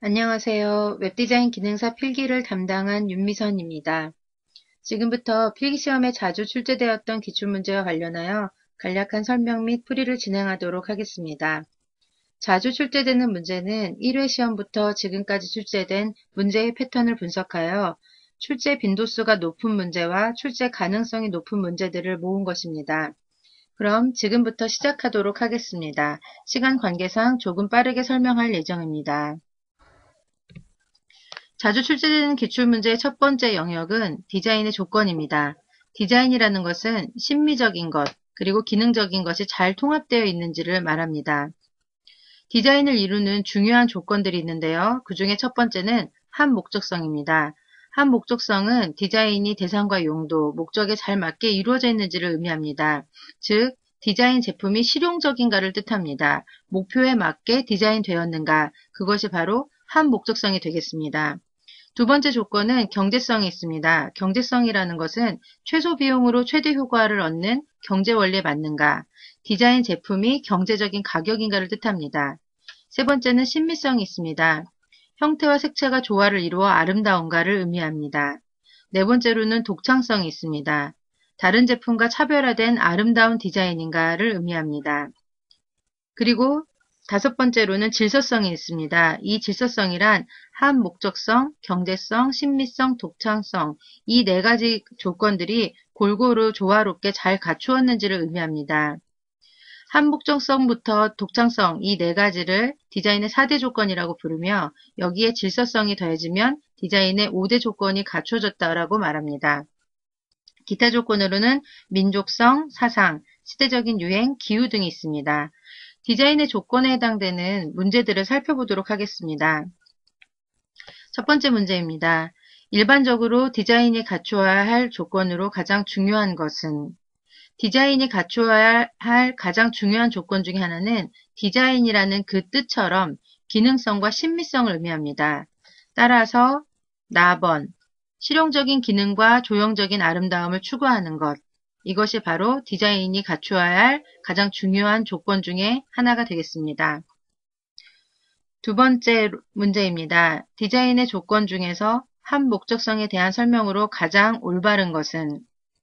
안녕하세요. 웹디자인 기능사 필기를 담당한 윤미선입니다. 지금부터 필기시험에 자주 출제되었던 기출문제와 관련하여 간략한 설명 및 풀이를 진행하도록 하겠습니다. 자주 출제되는 문제는 1회 시험부터 지금까지 출제된 문제의 패턴을 분석하여 출제 빈도수가 높은 문제와 출제 가능성이 높은 문제들을 모은 것입니다. 그럼 지금부터 시작하도록 하겠습니다. 시간 관계상 조금 빠르게 설명할 예정입니다. 자주 출제되는 기출문제의 첫 번째 영역은 디자인의 조건입니다. 디자인이라는 것은 심미적인 것, 그리고 기능적인 것이 잘 통합되어 있는지를 말합니다. 디자인을 이루는 중요한 조건들이 있는데요. 그 중에 첫 번째는 한 목적성입니다. 한 목적성은 디자인이 대상과 용도, 목적에 잘 맞게 이루어져 있는지를 의미합니다. 즉, 디자인 제품이 실용적인가를 뜻합니다. 목표에 맞게 디자인되었는가, 그것이 바로 한 목적성이 되겠습니다. 두 번째 조건은 경제성이 있습니다. 경제성이라는 것은 최소 비용으로 최대 효과를 얻는 경제 원리에 맞는가, 디자인 제품이 경제적인 가격인가를 뜻합니다. 세 번째는 신미성이 있습니다. 형태와 색채가 조화를 이루어 아름다운가를 의미합니다. 네 번째로는 독창성이 있습니다. 다른 제품과 차별화된 아름다운 디자인인가를 의미합니다. 그리고 다섯 번째로는 질서성이 있습니다. 이 질서성이란 한 목적성, 경제성, 신미성, 독창성, 이 네 가지 조건들이 골고루 조화롭게 잘 갖추었는지를 의미합니다. 한 목적성부터 독창성, 이 네 가지를 디자인의 4대 조건이라고 부르며 여기에 질서성이 더해지면 디자인의 5대 조건이 갖춰졌다라고 말합니다. 기타 조건으로는 민족성, 사상, 시대적인 유행, 기후 등이 있습니다. 디자인의 조건에 해당되는 문제들을 살펴보도록 하겠습니다. 첫 번째 문제입니다. 일반적으로 디자인이 갖추어야 할 조건으로 가장 중요한 것은? 디자인이 갖추어야 할 가장 중요한 조건 중에 하나는 디자인이라는 그 뜻처럼 기능성과 신미성을 의미합니다. 따라서 4번, 실용적인 기능과 조형적인 아름다움을 추구하는 것. 이것이 바로 디자인이 갖추어야 할 가장 중요한 조건 중에 하나가 되겠습니다. 두 번째 문제입니다. 디자인의 조건 중에서 한 목적성에 대한 설명으로 가장 올바른 것은?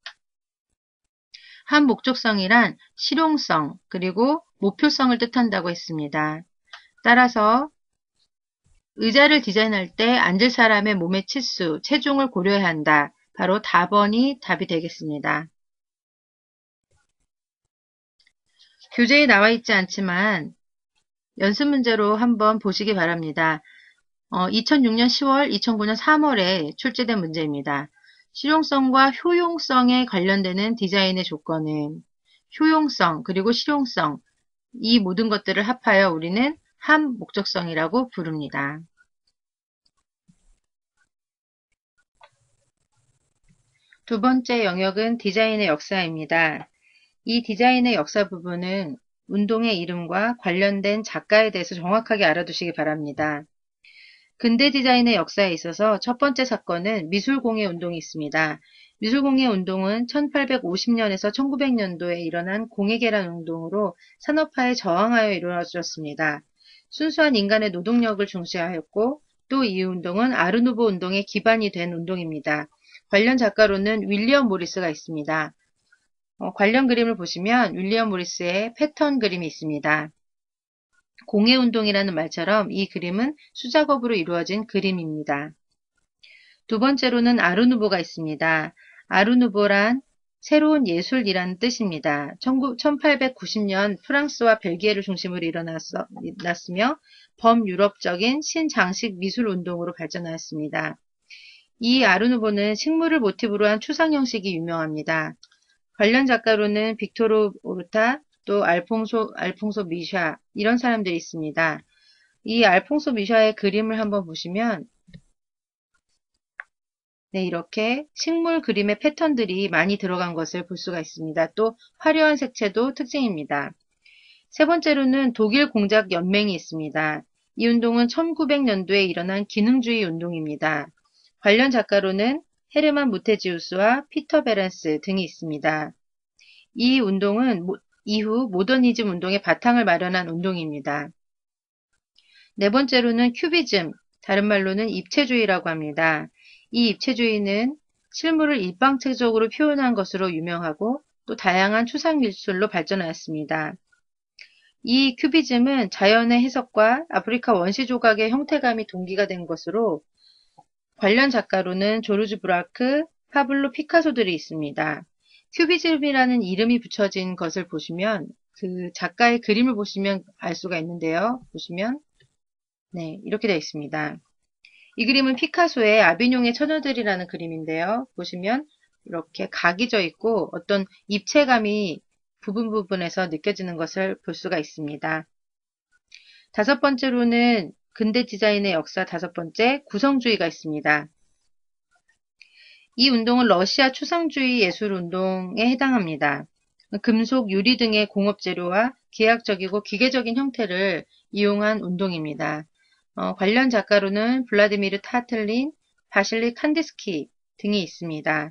한 목적성이란 실용성 그리고 목표성을 뜻한다고 했습니다. 따라서 의자를 디자인할 때 앉을 사람의 몸의 치수, 체중을 고려해야 한다. 바로 4번이 답이 되겠습니다. 교재에 나와 있지 않지만 연습 문제로 한번 보시기 바랍니다. 2006년 10월, 2009년 3월에 출제된 문제입니다. 실용성과 효용성에 관련되는 디자인의 조건은 효용성 그리고 실용성, 이 모든 것들을 합하여 우리는 한 목적성이라고 부릅니다. 두 번째 영역은 디자인의 역사입니다. 이 디자인의 역사 부분은 운동의 이름과 관련된 작가에 대해서 정확하게 알아두시기 바랍니다. 근대 디자인의 역사에 있어서 첫 번째 사건은 미술공예 운동이 있습니다. 미술공예 운동은 1850년에서 1900년도에 일어난 공예계란 운동으로 산업화에 저항하여 이루어졌습니다. 순수한 인간의 노동력을 중시하였고 또 이 운동은 아르누보 운동의 기반이 된 운동입니다. 관련 작가로는 윌리엄 모리스가 있습니다. 관련 그림을 보시면 윌리엄 모리스의 패턴 그림이 있습니다. 공예운동이라는 말처럼 이 그림은 수작업으로 이루어진 그림입니다. 두 번째로는 아르누보가 있습니다. 아르누보란 새로운 예술이라는 뜻입니다. 1890년 프랑스와 벨기에를 중심으로 일어났으며 범유럽적인 신장식 미술 운동으로 발전하였습니다. 이 아르누보는 식물을 모티브로 한 추상 형식이 유명합니다. 관련 작가로는 빅토르 오르타, 또 알퐁소 미샤 이런 사람들이 있습니다. 이 알퐁소 미샤의 그림을 한번 보시면 이렇게 식물 그림의 패턴들이 많이 들어간 것을 볼 수가 있습니다. 또 화려한 색채도 특징입니다. 세 번째로는 독일 공작 연맹이 있습니다. 이 운동은 1900년도에 일어난 기능주의 운동입니다. 관련 작가로는 헤르만 무테지우스와 피터 베렌스 등이 있습니다. 이 운동은 이후 모더니즘 운동의 바탕을 마련한 운동입니다. 네 번째로는 큐비즘, 다른 말로는 입체주의라고 합니다. 이 입체주의는 실물을 일방적으로 표현한 것으로 유명하고 또 다양한 추상 미술로 발전하였습니다. 이 큐비즘은 자연의 해석과 아프리카 원시 조각의 형태감이 동기가 된 것으로 관련 작가로는 조르주 브라크, 파블로 피카소들이 있습니다. 큐비즘이라는 이름이 붙여진 것을 보시면 그 작가의 그림을 보시면 알 수가 있는데요. 보시면 네, 이렇게 되어 있습니다. 이 그림은 피카소의 아비뇽의 처녀들이라는 그림인데요. 보시면 이렇게 각이 져 있고 어떤 입체감이 부분 부분에서 느껴지는 것을 볼 수가 있습니다. 다섯 번째로는 근대 디자인의 역사 다섯 번째, 구성주의가 있습니다. 이 운동은 러시아 추상주의 예술 운동에 해당합니다. 금속, 유리 등의 공업재료와 기하학적이고 기계적인 형태를 이용한 운동입니다. 관련 작가로는 블라디미르 타틀린, 바실리 칸디스키 등이 있습니다.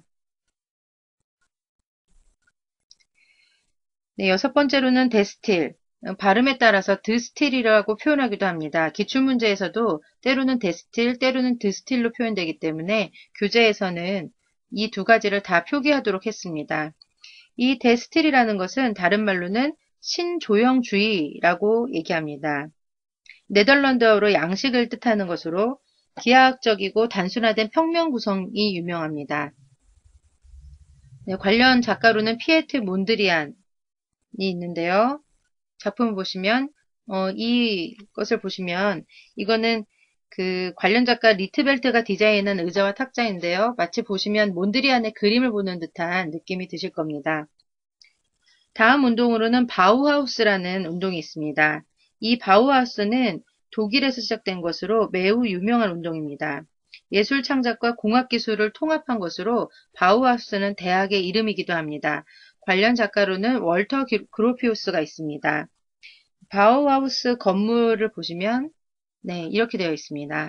네, 여섯 번째로는 데스틸, 발음에 따라서 드스틸이라고 표현하기도 합니다. 기출문제에서도 때로는 데스틸, 때로는 드스틸로 표현되기 때문에 교재에서는 이 두 가지를 다 표기하도록 했습니다. 이 데스틸이라는 것은 다른 말로는 신조형주의라고 얘기합니다. 네덜란드어로 양식을 뜻하는 것으로 기하학적이고 단순화된 평면 구성이 유명합니다. 네, 관련 작가로는 피에트 몬드리안이 있는데요. 작품을 보시면 이것을 보시면 이거는 그 관련 작가 리트벨트가 디자인한 의자와 탁자인데요. 마치 보시면 몬드리안의 그림을 보는 듯한 느낌이 드실 겁니다. 다음 운동으로는 바우하우스라는 운동이 있습니다. 이 바우하우스는 독일에서 시작된 것으로 매우 유명한 운동입니다. 예술 창작과 공학 기술을 통합한 것으로 바우하우스는 대학의 이름이기도 합니다. 관련 작가로는 월터 그로피우스가 있습니다. 바우하우스 건물을 보시면 네, 이렇게 되어 있습니다.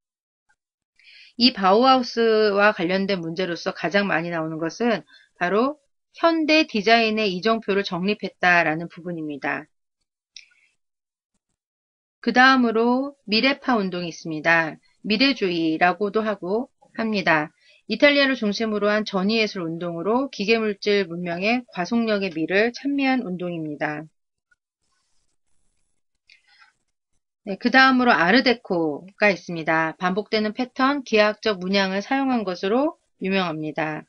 이 바우하우스와 관련된 문제로서 가장 많이 나오는 것은 바로 현대 디자인의 이정표를 정립했다라는 부분입니다. 그 다음으로 미래파 운동이 있습니다. 미래주의라고도 하고 합니다. 이탈리아를 중심으로 한 전위예술 운동으로 기계물질 문명의 과속력의 미를 찬미한 운동입니다. 네, 그 다음으로 아르데코가 있습니다. 반복되는 패턴, 기하학적 문양을 사용한 것으로 유명합니다.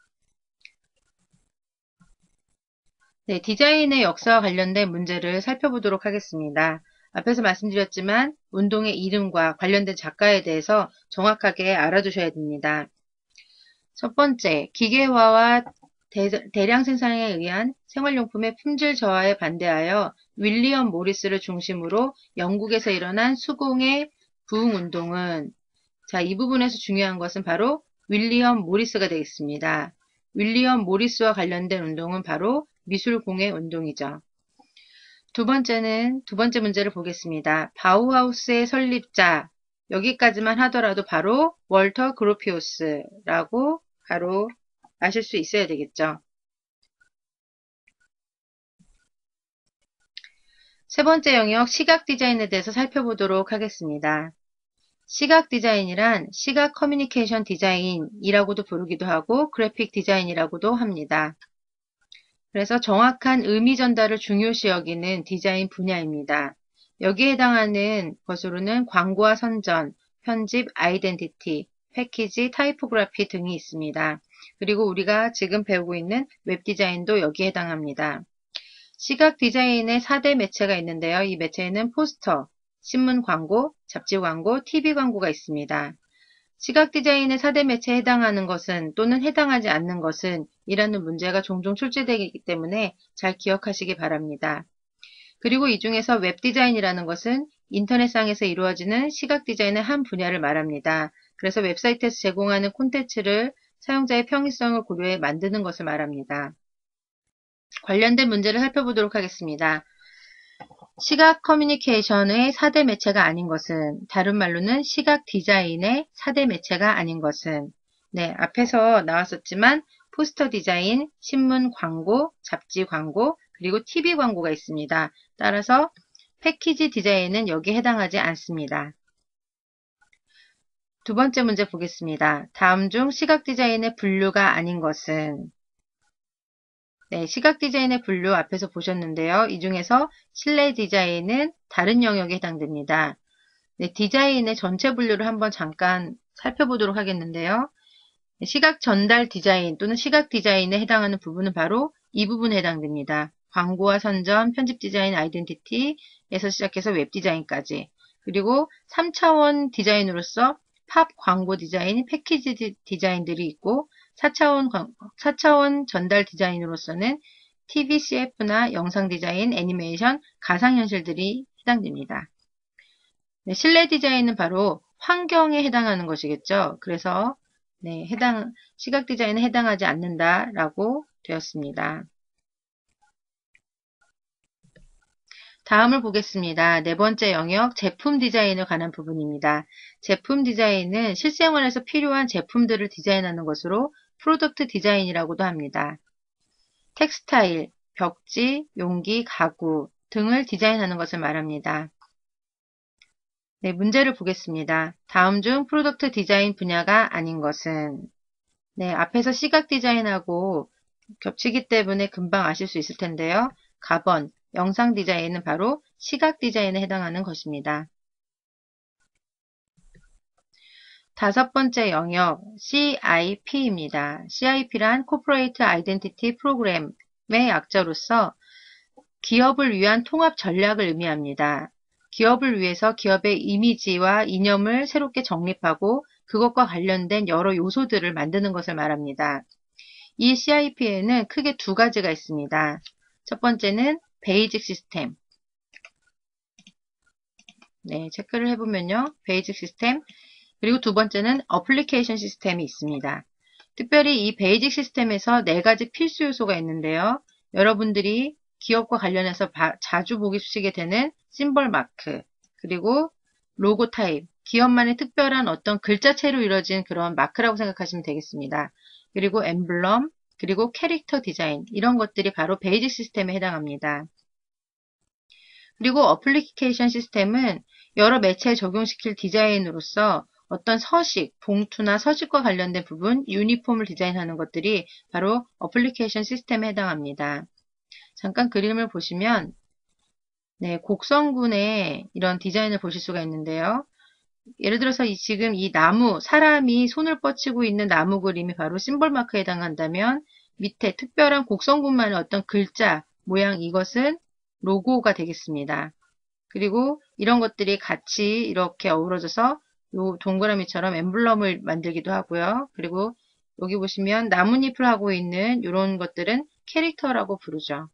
네, 디자인의 역사와 관련된 문제를 살펴보도록 하겠습니다. 앞에서 말씀드렸지만 운동의 이름과 관련된 작가에 대해서 정확하게 알아두셔야 됩니다. 첫 번째, 기계화와 대량 생산에 의한 생활용품의 품질 저하에 반대하여 윌리엄 모리스를 중심으로 영국에서 일어난 수공의 부흥운동은 자, 이 부분에서 중요한 것은 바로 윌리엄 모리스가 되겠습니다. 윌리엄 모리스와 관련된 운동은 바로 미술공예 운동이죠. 두 번째 문제를 보겠습니다. 바우하우스의 설립자, 여기까지만 하더라도 바로 월터 그로피우스라고 바로 아실 수 있어야 되겠죠. 세 번째 영역 시각 디자인에 대해서 살펴보도록 하겠습니다. 시각 디자인이란 시각 커뮤니케이션 디자인이라고도 부르기도 하고 그래픽 디자인이라고도 합니다. 그래서 정확한 의미 전달을 중요시 여기는 디자인 분야입니다. 여기에 해당하는 것으로는 광고와 선전, 편집, 아이덴티티, 패키지, 타이포그래피 등이 있습니다. 그리고 우리가 지금 배우고 있는 웹 디자인도 여기에 해당합니다. 시각 디자인의 4대 매체가 있는데요. 이 매체에는 포스터, 신문 광고, 잡지 광고, TV 광고가 있습니다. 시각 디자인의 4대 매체에 해당하는 것은 또는 해당하지 않는 것은 이라는 문제가 종종 출제되기 때문에 잘 기억하시기 바랍니다. 그리고 이 중에서 웹 디자인이라는 것은 인터넷상에서 이루어지는 시각 디자인의 한 분야를 말합니다. 그래서 웹사이트에서 제공하는 콘텐츠를 사용자의 편의성을 고려해 만드는 것을 말합니다. 관련된 문제를 살펴보도록 하겠습니다. 시각 커뮤니케이션의 4대 매체가 아닌 것은, 다른 말로는 시각 디자인의 4대 매체가 아닌 것은, 네, 앞에서 나왔었지만 포스터 디자인, 신문 광고, 잡지 광고, 그리고 TV 광고가 있습니다. 따라서 패키지 디자인은 여기에 해당하지 않습니다. 두 번째 문제 보겠습니다. 다음 중 시각 디자인의 분류가 아닌 것은? 네, 시각 디자인의 분류 앞에서 보셨는데요. 이 중에서 실내 디자인은 다른 영역에 해당됩니다. 네, 디자인의 전체 분류를 한번 잠깐 살펴보도록 하겠는데요. 시각 전달 디자인 또는 시각 디자인에 해당하는 부분은 바로 이 부분에 해당됩니다. 광고와 선전, 편집 디자인, 아이덴티티에서 시작해서 웹 디자인까지. 그리고 3차원 디자인으로서 팝 광고 디자인, 패키지 디자인들이 있고 4차원 전달 디자인으로서는 TV, CF나 영상 디자인, 애니메이션, 가상현실들이 해당됩니다. 네, 실내 디자인은 바로 환경에 해당하는 것이겠죠. 그래서 네, 시각 디자인에 해당하지 않는다라고 되었습니다. 다음을 보겠습니다. 네 번째 영역, 제품 디자인에 관한 부분입니다. 제품 디자인은 실생활에서 필요한 제품들을 디자인하는 것으로 프로덕트 디자인이라고도 합니다. 텍스타일, 벽지, 용기, 가구 등을 디자인하는 것을 말합니다. 네, 문제를 보겠습니다. 다음 중 프로덕트 디자인 분야가 아닌 것은? 네, 앞에서 시각 디자인하고 겹치기 때문에 금방 아실 수 있을 텐데요. 가번, 영상 디자인은 바로 시각 디자인에 해당하는 것입니다. 다섯 번째 영역, CIP입니다. CIP란 Corporate Identity Program의 약자로서 기업을 위한 통합 전략을 의미합니다. 기업을 위해서 기업의 이미지와 이념을 새롭게 정립하고 그것과 관련된 여러 요소들을 만드는 것을 말합니다. 이 CIP에는 크게 두 가지가 있습니다. 첫 번째는 베이직 시스템. 네, 체크를 해보면요. 베이직 시스템. 그리고 두 번째는 어플리케이션 시스템이 있습니다. 특별히 이 베이직 시스템에서 네 가지 필수 요소가 있는데요. 여러분들이 기업과 관련해서 자주 보기 쓰시게 되는 심벌 마크, 그리고 로고 타입, 기업만의 특별한 어떤 글자체로 이루어진 그런 마크라고 생각하시면 되겠습니다. 그리고 엠블럼, 그리고 캐릭터 디자인, 이런 것들이 바로 베이직 시스템에 해당합니다. 그리고 어플리케이션 시스템은 여러 매체에 적용시킬 디자인으로서 어떤 서식, 봉투나 서식과 관련된 부분, 유니폼을 디자인하는 것들이 바로 어플리케이션 시스템에 해당합니다. 잠깐 그림을 보시면 네, 곡선군의 이런 디자인을 보실 수가 있는데요. 예를 들어서 지금 이 나무, 사람이 손을 뻗치고 있는 나무 그림이 바로 심벌 마크에 해당한다면 밑에 특별한 곡선군만의 어떤 글자, 모양, 이것은 로고가 되겠습니다. 그리고 이런 것들이 같이 이렇게 어우러져서 요 동그라미처럼 엠블럼을 만들기도 하고요. 그리고 여기 보시면 나뭇잎을 하고 있는 이런 것들은 캐릭터라고 부르죠.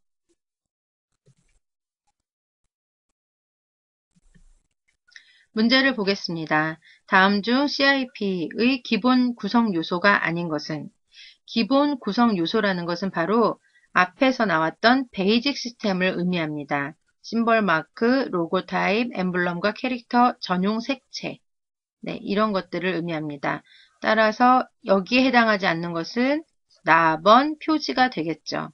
문제를 보겠습니다. 다음 중 CIP의 기본 구성 요소가 아닌 것은? 기본 구성 요소라는 것은 바로 앞에서 나왔던 베이직 시스템을 의미합니다. 심벌 마크, 로고 타입, 엠블럼과 캐릭터, 전용 색채. 네, 이런 것들을 의미합니다. 따라서 여기에 해당하지 않는 것은 나번 표지가 되겠죠.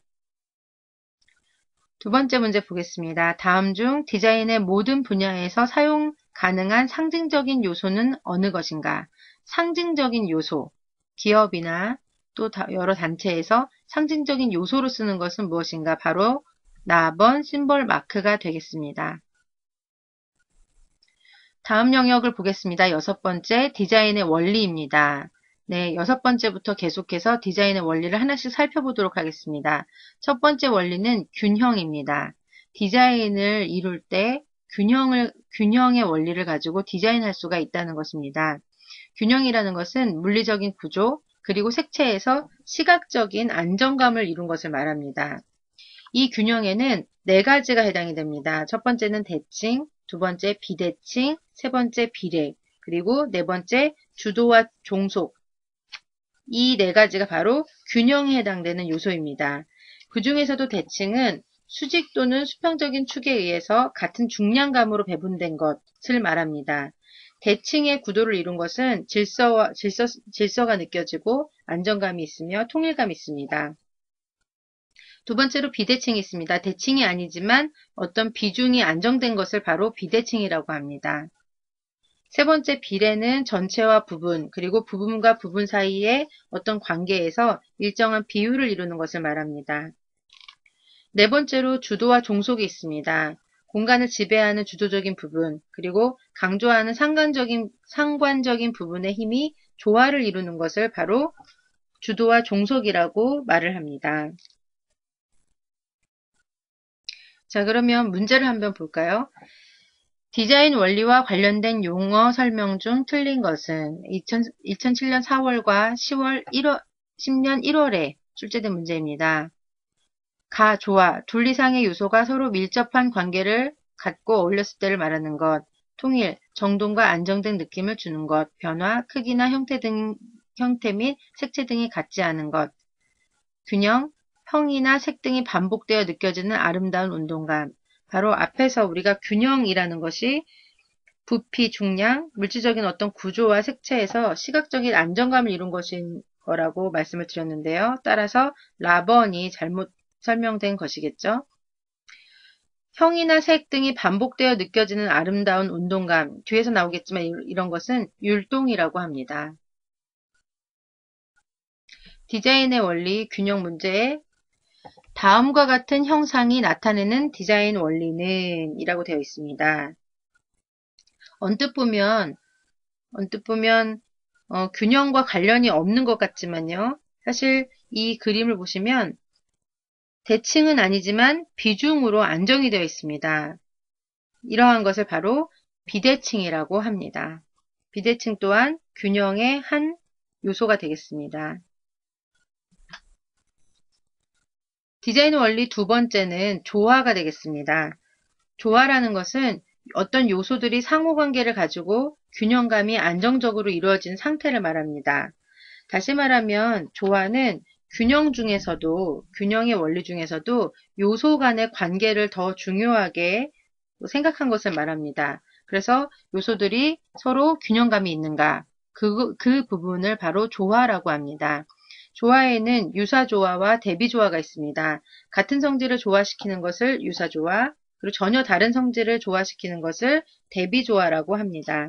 두 번째 문제 보겠습니다. 다음 중 디자인의 모든 분야에서 사용 가능한 상징적인 요소는 어느 것인가? 상징적인 요소, 기업이나 또 여러 단체에서 상징적인 요소로 쓰는 것은 무엇인가? 바로 나번 심벌 마크가 되겠습니다. 다음 영역을 보겠습니다. 여섯 번째, 디자인의 원리입니다. 네, 여섯 번째부터 계속해서 디자인의 원리를 하나씩 살펴보도록 하겠습니다. 첫 번째 원리는 균형입니다. 디자인을 이룰 때 균형의 원리를 가지고 디자인할 수가 있다는 것입니다. 균형이라는 것은 물리적인 구조, 그리고 색채에서 시각적인 안정감을 이룬 것을 말합니다. 이 균형에는 네 가지가 해당이 됩니다. 첫 번째는 대칭, 두 번째 비대칭, 세 번째 비례, 그리고 네 번째 주도와 종속. 이 네 가지가 바로 균형에 해당되는 요소입니다. 그 중에서도 대칭은 수직 또는 수평적인 축에 의해서 같은 중량감으로 배분된 것을 말합니다. 대칭의 구도를 이룬 것은 질서가 느껴지고 안정감이 있으며 통일감이 있습니다. 두 번째로 비대칭이 있습니다. 대칭이 아니지만 어떤 비중이 안정된 것을 바로 비대칭이라고 합니다. 세 번째 비례는 전체와 부분, 그리고 부분과 부분 사이의 어떤 관계에서 일정한 비율을 이루는 것을 말합니다. 네 번째로 주도와 종속이 있습니다. 공간을 지배하는 주도적인 부분, 그리고 강조하는 상관적인 부분의 힘이 조화를 이루는 것을 바로 주도와 종속이라고 말을 합니다. 자, 그러면 문제를 한번 볼까요? 디자인 원리와 관련된 용어 설명 중 틀린 것은 2007년 4월과 10년 1월에 출제된 문제입니다. 가, 조화, 둘 이상의 요소가 서로 밀접한 관계를 갖고 어울렸을 때를 말하는 것, 통일, 정돈과 안정된 느낌을 주는 것, 변화, 크기나 형태 및 색채 등이 같지 않은 것, 균형, 형이나 색 등이 반복되어 느껴지는 아름다운 운동감. 바로 앞에서 우리가 균형이라는 것이 부피, 중량, 물질적인 어떤 구조와 색채에서 시각적인 안정감을 이룬 것인 거라고 말씀을 드렸는데요. 따라서 라번이 잘못 설명된 것이겠죠. 형이나 색 등이 반복되어 느껴지는 아름다운 운동감. 뒤에서 나오겠지만 이런 것은 율동이라고 합니다. 디자인의 원리, 균형 문제에 다음과 같은 형상이 나타내는 디자인 원리는 이라고 되어 있습니다. 언뜻 보면 균형과 관련이 없는 것 같지만요. 사실 이 그림을 보시면 대칭은 아니지만 비중으로 안정이 되어 있습니다. 이러한 것을 바로 비대칭이라고 합니다. 비대칭 또한 균형의 한 요소가 되겠습니다. 디자인 원리 두 번째는 조화가 되겠습니다. 조화라는 것은 어떤 요소들이 상호관계를 가지고 균형감이 안정적으로 이루어진 상태를 말합니다. 다시 말하면 조화는 균형의 원리 중에서도 요소 간의 관계를 더 중요하게 생각한 것을 말합니다. 그래서 요소들이 서로 균형감이 있는가, 그 부분을 바로 조화라고 합니다. 조화에는 유사조화와 대비조화가 있습니다. 같은 성질을 조화시키는 것을 유사조화, 그리고 전혀 다른 성질을 조화시키는 것을 대비조화라고 합니다.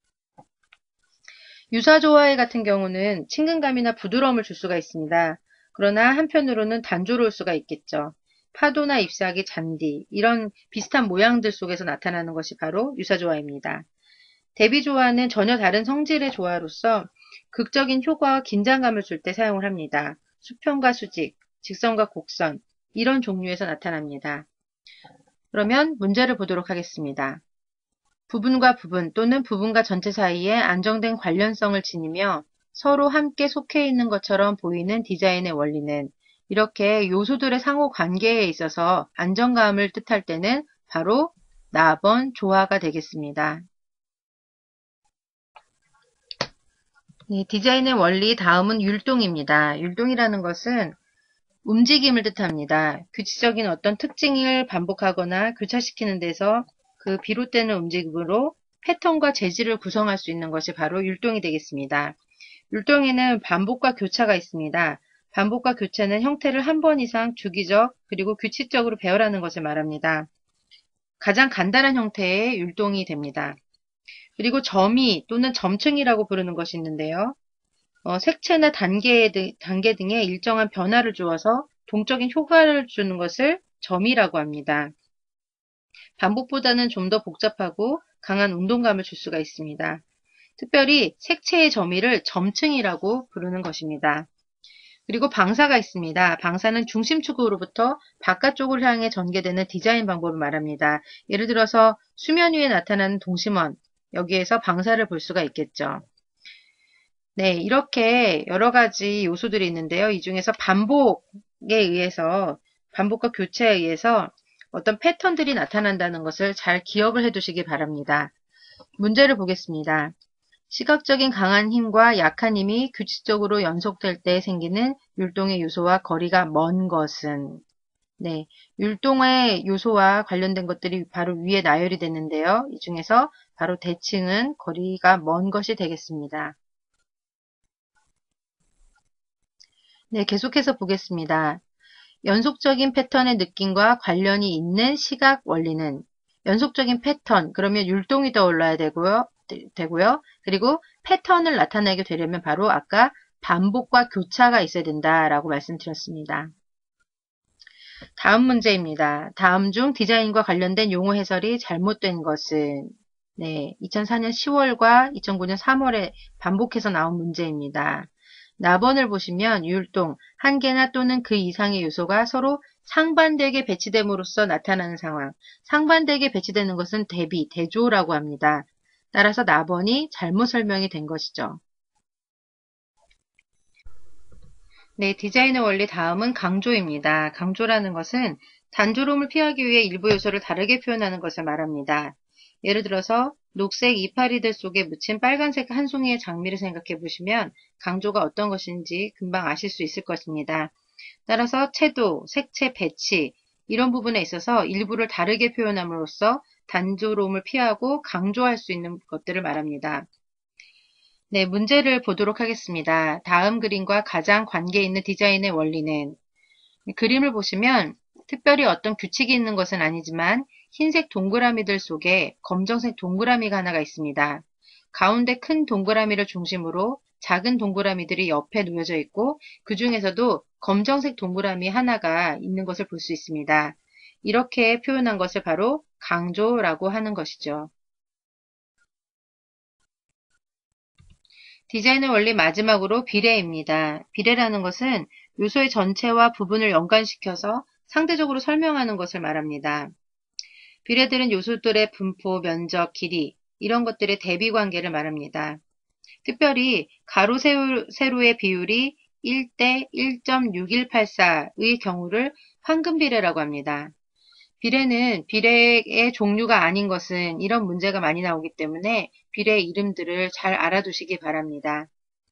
유사조화의 같은 경우는 친근감이나 부드러움을 줄 수가 있습니다. 그러나 한편으로는 단조로울 수가 있겠죠. 파도나 잎사귀, 잔디 이런 비슷한 모양들 속에서 나타나는 것이 바로 유사조화입니다. 대비조화는 전혀 다른 성질의 조화로서 극적인 효과와 긴장감을 줄 때 사용을 합니다. 수평과 수직, 직선과 곡선 이런 종류에서 나타납니다. 그러면 문제를 보도록 하겠습니다. 부분과 부분 또는 부분과 전체 사이에 안정된 관련성을 지니며 서로 함께 속해 있는 것처럼 보이는 디자인의 원리는 이렇게 요소들의 상호 관계에 있어서 안정감을 뜻할 때는 바로 나번 조화가 되겠습니다. 디자인의 원리 다음은 율동입니다. 율동이라는 것은 움직임을 뜻합니다. 규칙적인 어떤 특징을 반복하거나 교차시키는 데서 그 비롯되는 움직임으로 패턴과 재질을 구성할 수 있는 것이 바로 율동이 되겠습니다. 율동에는 반복과 교차가 있습니다. 반복과 교차는 형태를 한 번 이상 주기적 그리고 규칙적으로 배열하는 것을 말합니다. 가장 간단한 형태의 율동이 됩니다. 그리고 점이 또는 점층이라고 부르는 것이 있는데요. 색채나 단계 등의 일정한 변화를 주어서 동적인 효과를 주는 것을 점이라고 합니다. 반복보다는 좀 더 복잡하고 강한 운동감을 줄 수가 있습니다. 특별히 색채의 점의를 점층이라고 부르는 것입니다. 그리고 방사가 있습니다. 방사는 중심축으로부터 바깥쪽을 향해 전개되는 디자인 방법을 말합니다. 예를 들어서 수면 위에 나타나는 동심원, 여기에서 방사를 볼 수가 있겠죠. 네, 이렇게 여러 가지 요소들이 있는데요. 이 중에서 반복과 교체에 의해서 어떤 패턴들이 나타난다는 것을 잘 기억을 해 두시기 바랍니다. 문제를 보겠습니다. 시각적인 강한 힘과 약한 힘이 규칙적으로 연속될 때 생기는 율동의 요소와 거리가 먼 것은 네, 율동의 요소와 관련된 것들이 바로 위에 나열이 됐는데요. 이 중에서 바로 대칭은 거리가 먼 것이 되겠습니다. 네, 계속해서 보겠습니다. 연속적인 패턴의 느낌과 관련이 있는 시각 원리는 연속적인 패턴, 그러면 율동이 떠올라야 되고요. 되고요. 그리고 패턴을 나타내게 되려면 바로 아까 반복과 교차가 있어야 된다라고 말씀드렸습니다. 다음 문제입니다. 다음 중 디자인과 관련된 용어 해설이 잘못된 것은 2004년 10월과 2009년 3월에 반복해서 나온 문제입니다. 나번을 보시면 율동, 한 개나 또는 그 이상의 요소가 서로 상반되게 배치됨으로써 나타나는 상황. 상반되게 배치되는 것은 대비, 대조라고 합니다. 따라서 나번이 잘못 설명이 된 것이죠. 네, 디자인의 원리 다음은 강조입니다. 강조라는 것은 단조로움을 피하기 위해 일부 요소를 다르게 표현하는 것을 말합니다. 예를 들어서 녹색 이파리들 속에 묻힌 빨간색 한 송이의 장미를 생각해 보시면 강조가 어떤 것인지 금방 아실 수 있을 것입니다. 따라서 채도, 색채, 배치 이런 부분에 있어서 일부를 다르게 표현함으로써 단조로움을 피하고 강조할 수 있는 것들을 말합니다. 네, 문제를 보도록 하겠습니다. 다음 그림과 가장 관계 있는 디자인의 원리는 그림을 보시면 특별히 어떤 규칙이 있는 것은 아니지만 흰색 동그라미들 속에 검정색 동그라미가 하나가 있습니다. 가운데 큰 동그라미를 중심으로 작은 동그라미들이 옆에 놓여져 있고 그 중에서도 검정색 동그라미 하나가 있는 것을 볼 수 있습니다. 이렇게 표현한 것을 바로 강조라고 하는 것이죠. 디자인의 원리 마지막으로 비례입니다. 비례라는 것은 요소의 전체와 부분을 연관시켜서 상대적으로 설명하는 것을 말합니다. 비례들은 요소들의 분포, 면적, 길이 이런 것들의 대비 관계를 말합니다. 특별히 가로, 세로의 비율이 1대 1.6184의 경우를 황금 비례라고 합니다. 비례는 비례의 종류가 아닌 것은 이런 문제가 많이 나오기 때문에 비례 이름들을 잘 알아두시기 바랍니다.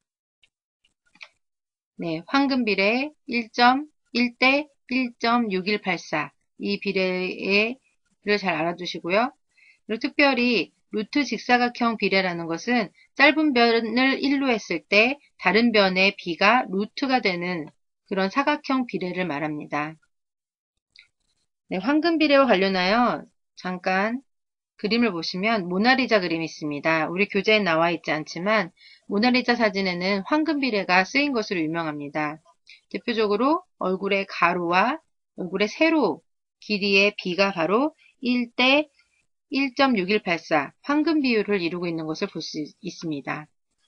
네, 황금 비례 1대 1.6184 이 비례를 잘 알아두시고요. 그리고 특별히 루트 직사각형 비례라는 것은 짧은 변을 1로 했을 때 다른 변의 b가 루트가 되는 그런 사각형 비례를 말합니다. 네, 황금 비례와 관련하여 잠깐 그림을 보시면 모나리자 그림이 있습니다. 우리 교재에 나와 있지 않지만 모나리자 사진에는 황금 비례가 쓰인 것으로 유명합니다. 대표적으로 얼굴의 가로와 얼굴의 세로 길이의 비가 바로 1대 1.6184 황금 비율을 이루고 있는 것을 볼 수 있습니다.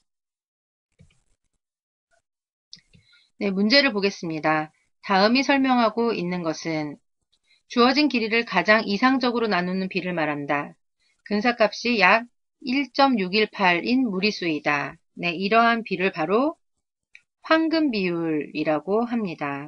네, 문제를 보겠습니다. 다음이 설명하고 있는 것은 주어진 길이를 가장 이상적으로 나누는 비를 말한다. 근사값이 약 1.618인 무리수이다. 네, 이러한 비를 바로 황금 비율이라고 합니다.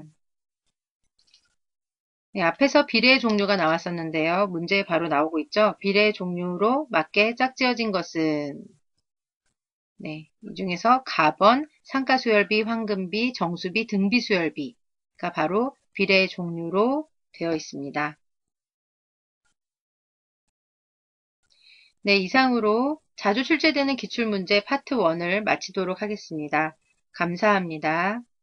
네, 앞에서 비례의 종류가 나왔었는데요. 문제에 바로 나오고 있죠. 비례의 종류로 맞게 짝지어진 것은 이 중에서 가번, 상가수열비, 황금비, 정수비, 등비수열비가 바로 비례의 종류로 되어 있습니다. 네, 이상으로 자주 출제되는 기출문제 파트 1을 마치도록 하겠습니다. 감사합니다.